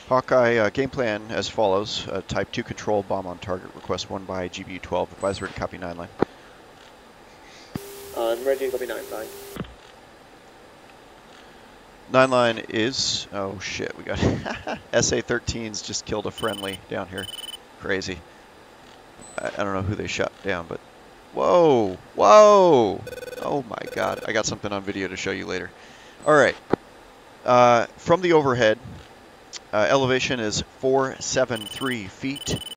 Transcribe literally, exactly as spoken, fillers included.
Hawkeye, uh, game plan as follows. Uh, type two control, bomb on target, request one by G B U twelve. Advisor to copy nine line. Uh, I'm ready to copy nine line. Nine line is, oh shit, we got S A thirteens just killed a friendly down here. Crazy. I, I don't know who they shot down, but whoa, whoa. Oh my God, I got something on video to show you later. All right, uh, from the overhead, uh, elevation is four seven three feet.